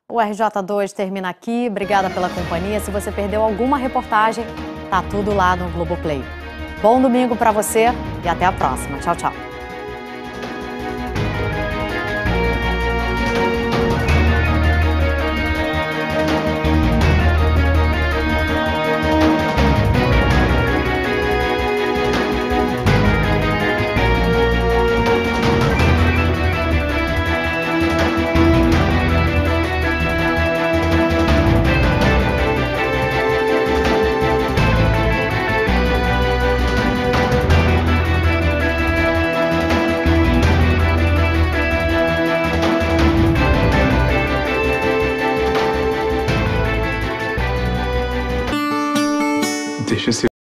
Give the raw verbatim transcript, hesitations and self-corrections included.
O R J dois termina aqui. Obrigada pela companhia. Se você perdeu alguma reportagem, tá tudo lá no Globoplay. Bom domingo para você e até a próxima. Tchau, tchau.